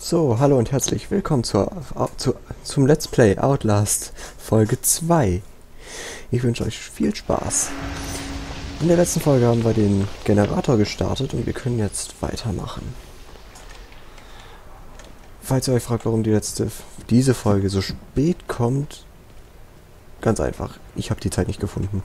So, hallo und herzlich willkommen zum Let's Play Outlast Folge 2. Ich wünsche euch viel Spaß. In der letzten Folge haben wir den Generator gestartet und wir können jetzt weitermachen. Falls ihr euch fragt, warum diese Folge so spät kommt, ganz einfach, ich habe die Zeit nicht gefunden,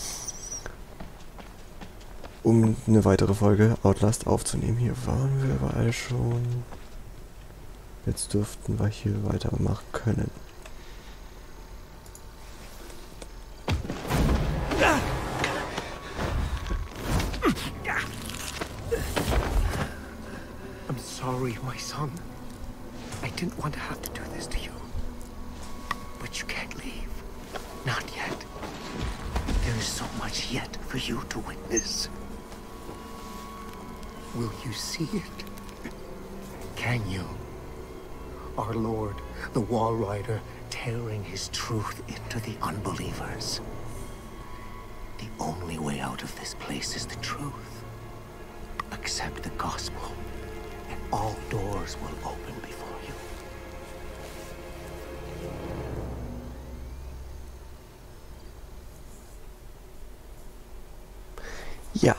um eine weitere Folge Outlast aufzunehmen. Hier waren wir überall schon. Jetzt dürften wir hier weitermachen können. I'm sorry, my son. I didn't want to have to do this to you. But you can't leave. Not yet. There is so much yet for you to witness. Will you see it? Can you? Our Lord, the Wall Rider, tearing his truth into the unbelievers. The only way out of this place is the truth. Accept the gospel, and all doors will open before you. Ja,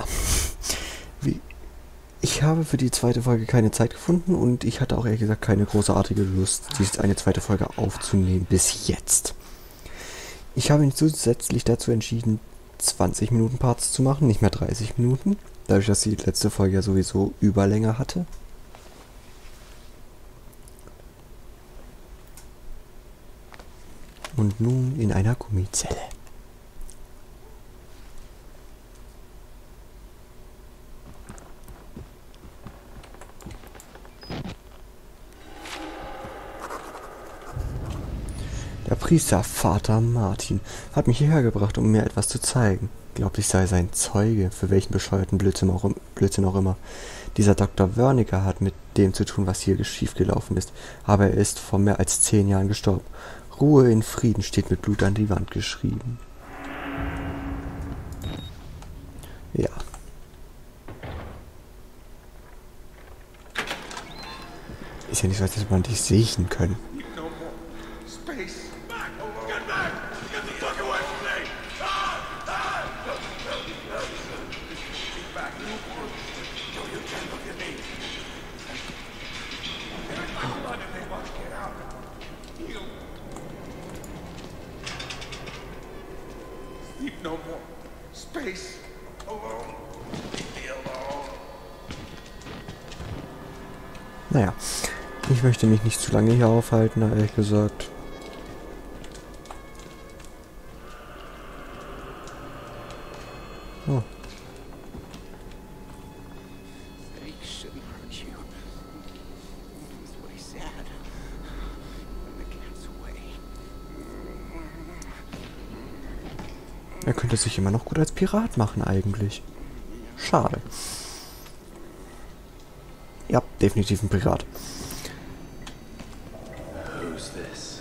ich habe für die zweite Folge keine Zeit gefunden und ich hatte auch ehrlich gesagt keine großartige Lust, eine zweite Folge aufzunehmen bis jetzt. Ich habe mich zusätzlich dazu entschieden, 20 Minuten Parts zu machen, nicht mehr 30 Minuten, dadurch, dass die letzte Folge ja sowieso Überlänge hatte. Und nun in einer Gummizelle. Der Priester, Vater Martin, hat mich hierher gebracht, um mir etwas zu zeigen. Glaubt, ich sei sein Zeuge, für welchen bescheuerten Blödsinn auch immer. Dieser Dr. Wernicke hat mit dem zu tun, was hier schiefgelaufen ist, aber er ist vor mehr als 10 Jahren gestorben. Ruhe in Frieden steht mit Blut an die Wand geschrieben. Ja. Ist ja nicht so, als hätte man dich sehen können. No more space. Alone. Leave me alone. Naja, ich möchte mich nicht zu lange hier aufhalten, ehrlich gesagt. Oh. Er könnte sich immer noch gut als Pirat machen, eigentlich. Schade. Ja, definitiv ein Pirat. Who's this?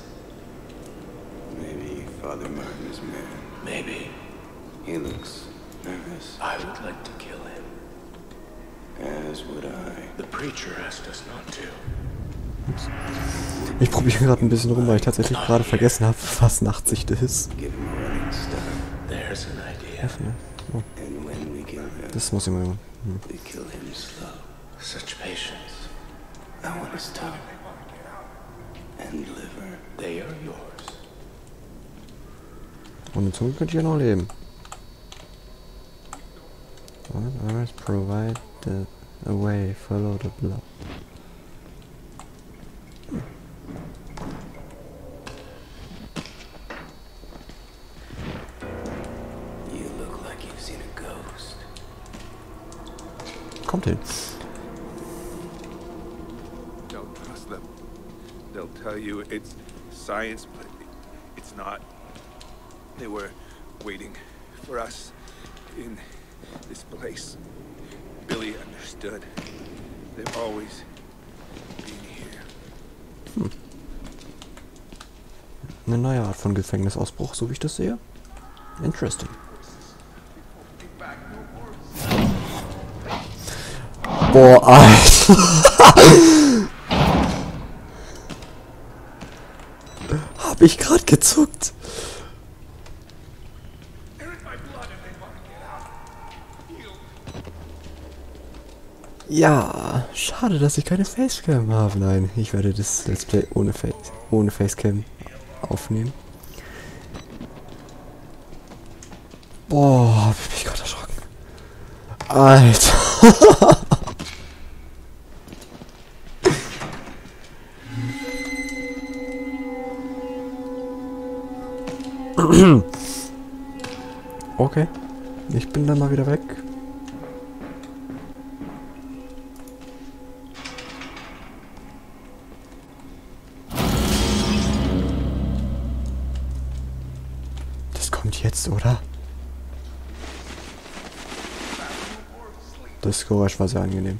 Maybe Father Martin's man. Maybe. He looks nervous. I would like to kill him. As would I. The preacher asked us not to. Ich probiere gerade ein bisschen rum, weil ich tatsächlich gerade vergessen habe, was Nachtsicht ist. There's an idea. Oh. Das muss ich mal machen. Such patience. I want to stop and liver. They are yours. Und Zunge könnte ich ja noch leben. Others provide a way, follow the blood. Kommt hin. Don't trust them. They'll tell you it's science, but it's not. They were waiting for us in this place. Billy understood. They've always been here. Eine neue Art von Gefängnisausbruch, so wie ich das sehe. Interesting. Boah, Alter. ich gerade gezuckt. Ja, schade, dass ich keine Facecam habe. Nein, ich werde das Let's Play ohne Facecam aufnehmen. Boah, hab ich mich gerade erschrocken. Alter. Okay, ich bin dann mal wieder weg. Das kommt jetzt, oder? Das Geräusch war sehr angenehm.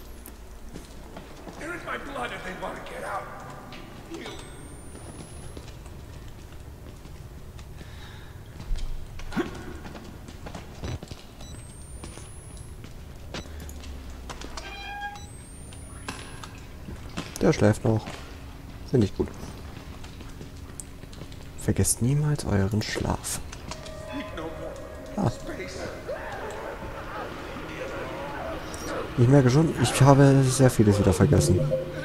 Der schläft noch. Finde ich gut. Vergesst niemals euren Schlaf. Ah. Ich merke schon, ich habe sehr vieles wieder vergessen.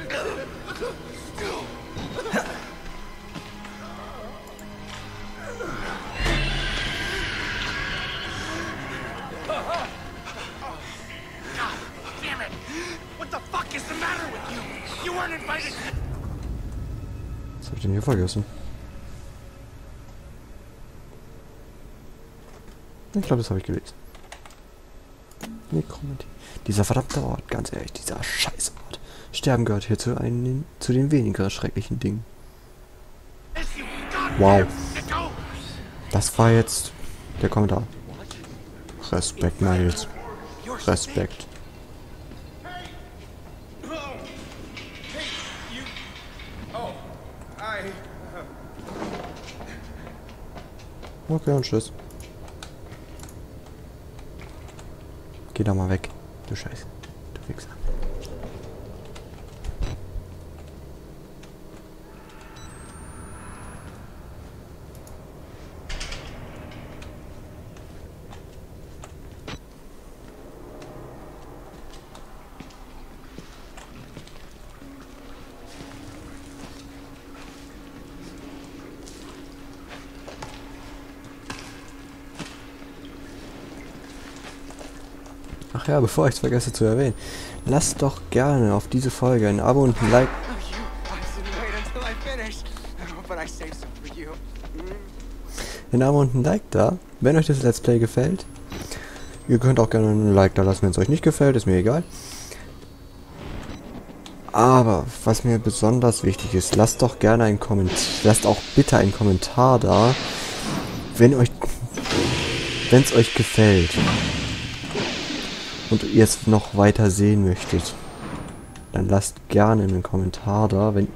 Was habe ich denn hier vergessen? Ich glaube, das habe ich gelesen. Nekromantie. Dieser verdammte Ort, ganz ehrlich, dieser Scheißort. Sterben gehört hier zu den weniger schrecklichen Dingen. Wow. Das war jetzt der Kommentar. Respekt, Miles. Respekt. Okay, und tschüss. Geh doch mal weg, du Scheiße. Du Wichser. Ach ja, bevor ich es vergesse zu erwähnen, lasst doch gerne auf diese Folge ein Abo und ein Like. Ein Abo und ein Like da, wenn euch das Let's Play gefällt. Ihr könnt auch gerne ein Like da lassen, wenn es euch nicht gefällt, ist mir egal. Aber was mir besonders wichtig ist, lasst doch gerne einen Kommentar, lasst auch bitte einen Kommentar da, wenn es euch gefällt. Und ihr es noch weiter sehen möchtet, dann lasst gerne einen Kommentar da, wenn...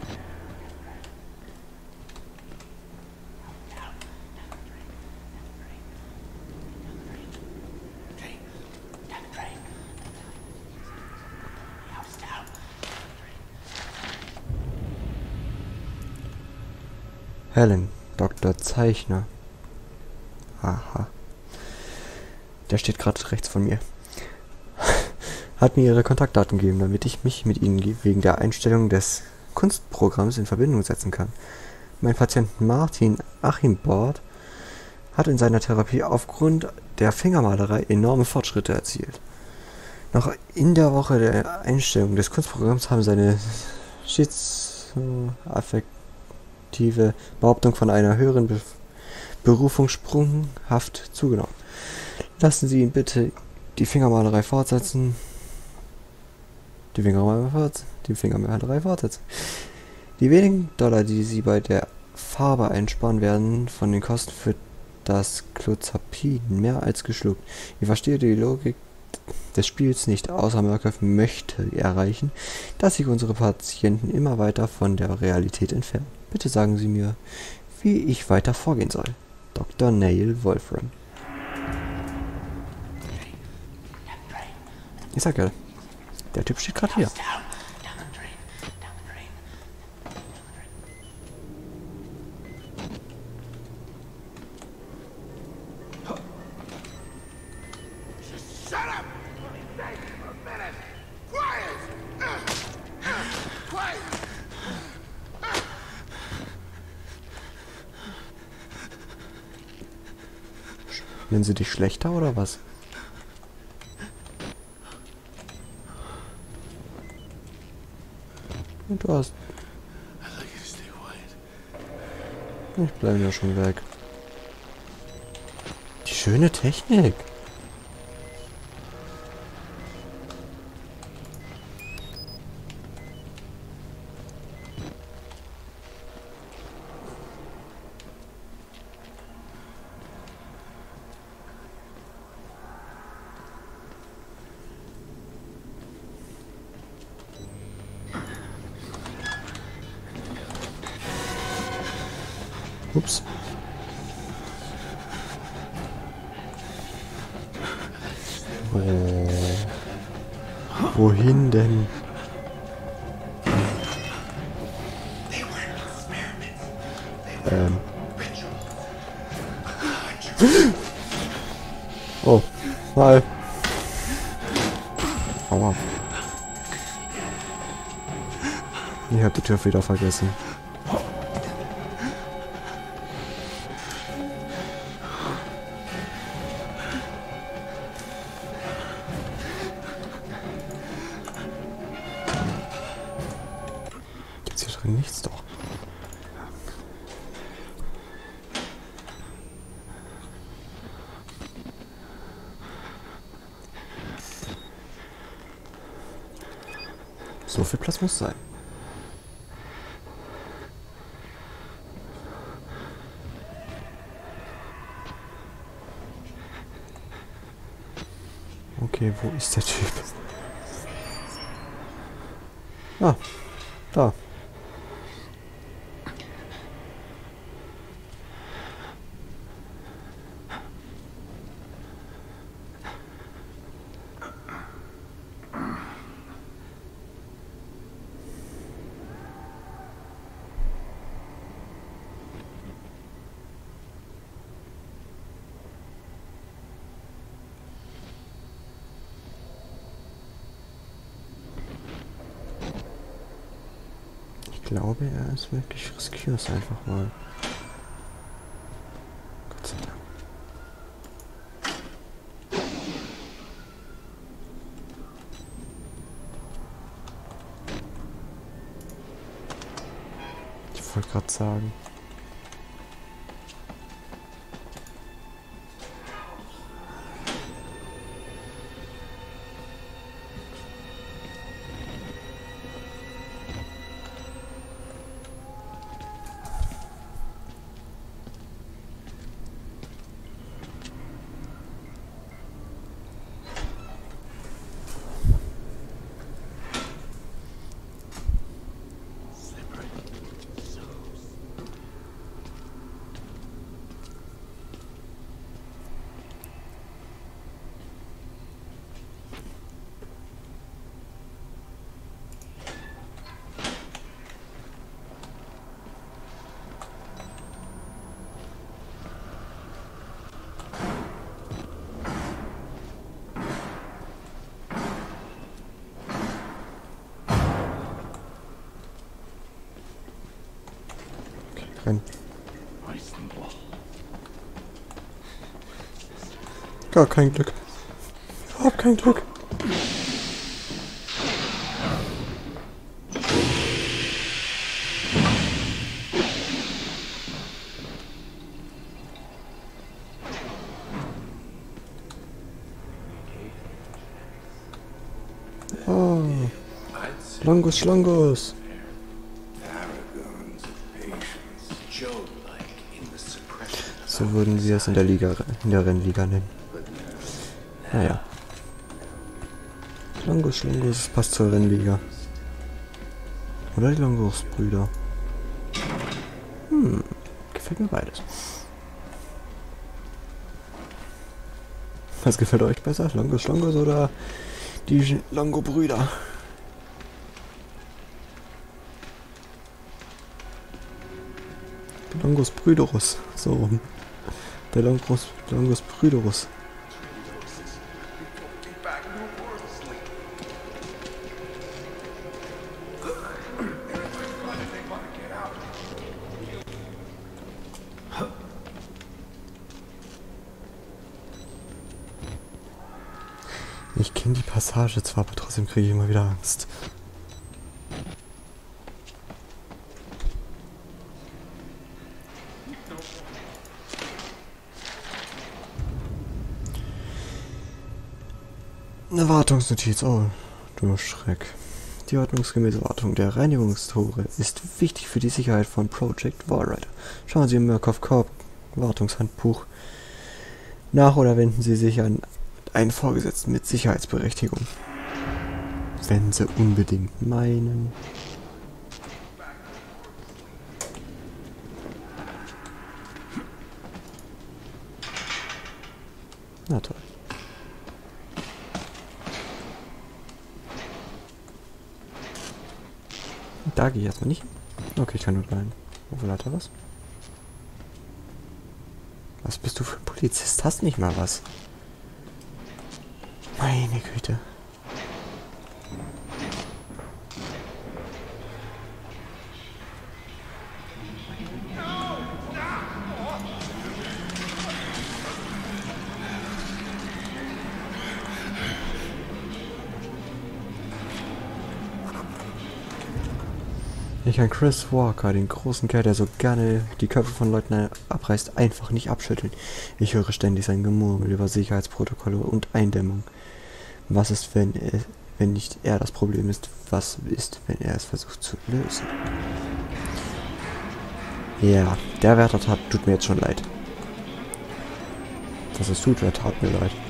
Helen, Dr. Zeichner. Aha. Der steht gerade rechts von mir. Hat mir ihre Kontaktdaten gegeben, damit ich mich mit ihnen wegen der Einstellung des Kunstprogramms in Verbindung setzen kann. Mein Patient Martin Archimbord hat in seiner Therapie aufgrund der Fingermalerei enorme Fortschritte erzielt. Noch in der Woche der Einstellung des Kunstprogramms haben seine schizoaffektive Behauptung von einer höheren Berufung sprunghaft zugenommen. Lassen Sie ihn bitte die Fingermalerei fortsetzen. Die Fingermalerei fortsetzen. Die wenigen Dollar, die Sie bei der Farbe einsparen, werden von den Kosten für das Clozapin mehr als geschluckt. Ich verstehe die Logik des Spiels nicht, außer Murkoff möchte erreichen, dass sich unsere Patienten immer weiter von der Realität entfernen. Bitte sagen Sie mir, wie ich weiter vorgehen soll. Dr. Neil Wolfram. Ich sag ja, der Typ steht gerade hier. Shut up! Stay for a minute! Quiet! Quiet! Nennen sie dich schlechter oder was? Und du hast... Ich bleibe ja schon weg. Die schöne Technik. Ups. Oh. Wohin denn? Oh, hi. Aua. Ich hab die Tür wieder vergessen. Gibt's hier drin nichts doch? So viel Platz muss sein. Okay, wo ist der Typ? Ah, da. Ich glaube, er ist wirklich riskiert einfach mal. Gott sei Dank. Ich wollte gerade sagen. Rein. Gar kein Glück. Überhaupt kein Glück. Oh. Longus, Longus. So würden wir es in der Liga, in der Rennliga nennen. Naja. Longus, Longus, passt zur Rennliga. Oder die Longus-Brüder. Gefällt mir beides. Was gefällt euch besser? Longus, Longus oder die Longo-Brüder? Der Longus Brüderus. So rum. Der Longus Brüderus. back into a worse sleep. They want to get out. Ich kenne die Passage zwar, aber trotzdem kriege ich immer wieder Angst. Eine Wartungsnotiz, oh, du Schreck. Die ordnungsgemäße Wartung der Reinigungstore ist wichtig für die Sicherheit von Project Wallrider. Schauen Sie im Murkoff Corp Wartungshandbuch nach oder wenden Sie sich an einen Vorgesetzten mit Sicherheitsberechtigung. Wenn Sie unbedingt meinen. Na toll. Da gehe ich erstmal nicht hin. Okay, ich kann nur rein. Wofür hat er was? Was bist du für ein Polizist? Hast nicht mal was. Meine Güte. Ich kann Chris Walker, den großen Kerl, der so gerne die Köpfe von Leuten abreißt, einfach nicht abschütteln. Ich höre ständig sein Gemurmel über Sicherheitsprotokolle und Eindämmung. Was ist, wenn nicht er das Problem ist? Was ist, wenn er es versucht zu lösen? Ja, der Wärter tut mir jetzt schon leid. Das ist tut, wer tat mir leid.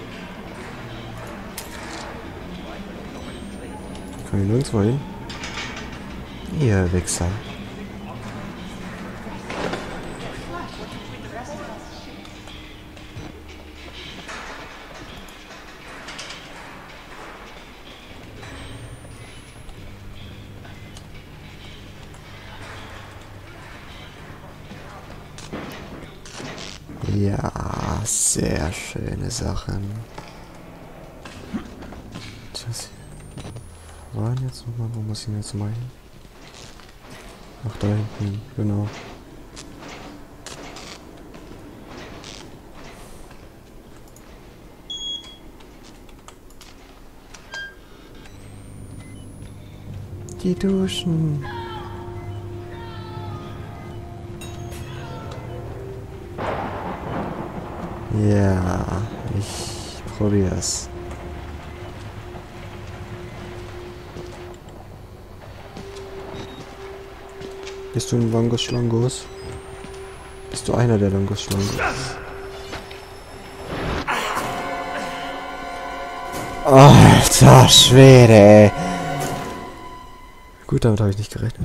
Kann ich nirgendwo hin? Ihr Wichser. Ja, sehr schöne Sachen. Das waren jetzt nochmal, wo muss ich denn jetzt mal hin? Ach, da hinten, genau. Die Duschen. Ja, ich probier's. Bist du ein Longus Schlongus? Bist du einer der Longus Schlongus? Alter Schwede, ey. Gut, damit habe ich nicht gerechnet.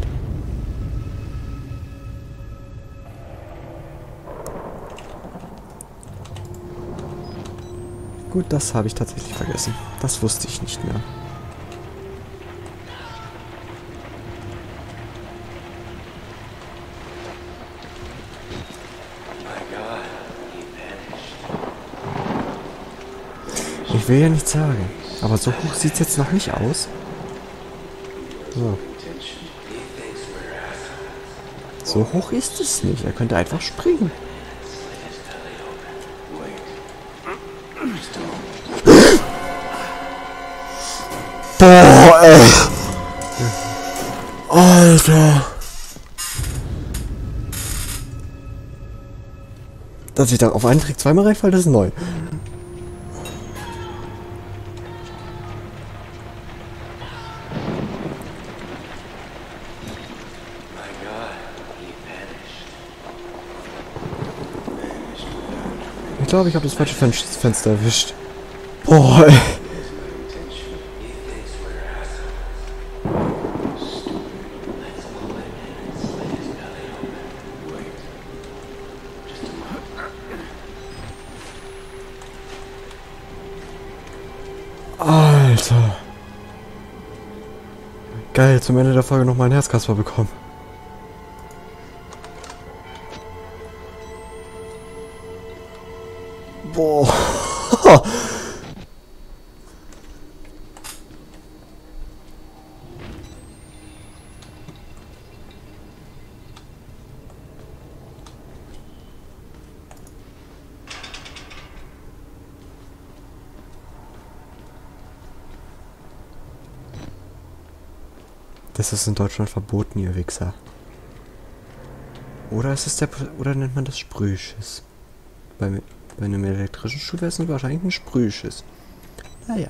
Gut, das habe ich tatsächlich vergessen. Das wusste ich nicht mehr. Ich will ja nichts sagen, aber so hoch sieht es jetzt noch nicht aus. So. So hoch ist es nicht. Er könnte einfach springen. Boah, ey. Alter. Dass ich da auf einen Trick zweimal reinfalle, das ist neu. Ich glaube, ich habe das falsche Fenster erwischt. Boah, ey. Alter. Geil, zum Ende der Folge noch mal ein Herzkasper bekommen. Boah. Das ist in Deutschland verboten, ihr Wichser. Oder ist es oder nennt man das Sprühschiss? Bei einem elektrischen Schuh wäre es wahrscheinlich ein Sprühschiss. Naja.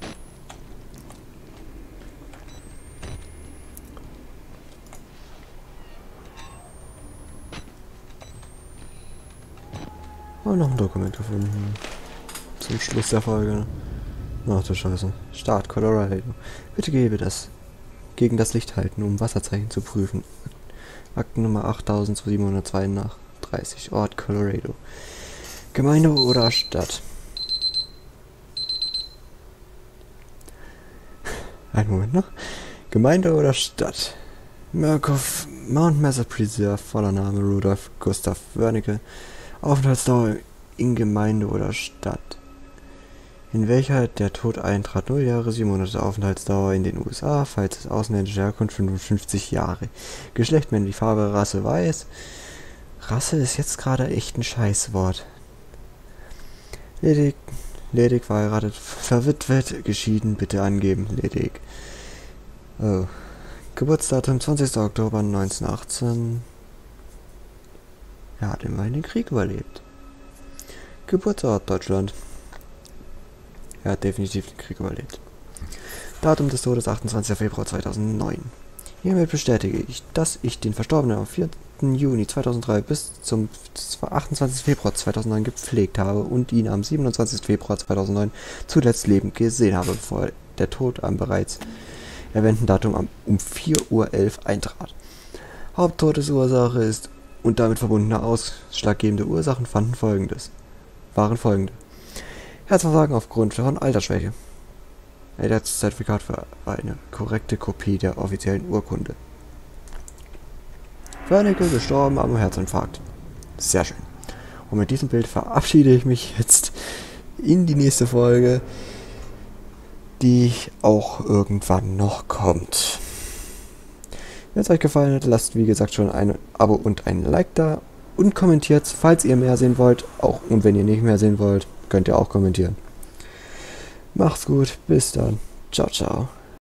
Oh, noch ein Dokument gefunden. Zum Schluss der Folge. Ach du Scheiße. Start Colorado. Bitte gegen das Licht halten, um Wasserzeichen zu prüfen. Aktennummer 8732, Ort Colorado. Gemeinde oder Stadt? Einen Moment noch. Gemeinde oder Stadt? Murkoff, Mount Mesa Preserve, voller Name Rudolf Gustav Wernicke. Aufenthaltsdauer in Gemeinde oder Stadt? In welcher der Tod eintrat, 0 Jahre, 7 Monate Aufenthaltsdauer in den USA, falls es ausländische Herkunft 55 Jahre. Geschlecht männlich, Farbe, Rasse weiß. Rasse ist jetzt gerade echt ein Scheißwort. Ledig, verheiratet, verwitwet, geschieden, bitte angeben, ledig. Oh. Geburtsdatum 20. Oktober 1918. Er hat immerhin den Krieg überlebt. Geburtsort Deutschland. Er hat definitiv den Krieg überlebt. Datum des Todes 28. Februar 2009. Hiermit bestätige ich, dass ich den Verstorbenen am 4. Juni 2003 bis zum 28. Februar 2009 gepflegt habe und ihn am 27. Februar 2009 zuletzt lebend gesehen habe, bevor der Tod am bereits erwähnten Datum um 4:11 Uhr eintrat. Haupttodesursache ist und damit verbundene ausschlaggebende Ursachen waren folgende. Herzversagen aufgrund von Altersschwäche. Das Zertifikat für eine korrekte Kopie der offiziellen Urkunde. Wernicke gestorben am Herzinfarkt. Sehr schön. Und mit diesem Bild verabschiede ich mich jetzt in die nächste Folge, die auch irgendwann noch kommt. Wenn es euch gefallen hat, lasst wie gesagt schon ein Abo und ein Like da und kommentiert, falls ihr mehr sehen wollt. Und wenn ihr nicht mehr sehen wollt, könnt ihr auch kommentieren. Macht's gut, bis dann. Ciao, ciao.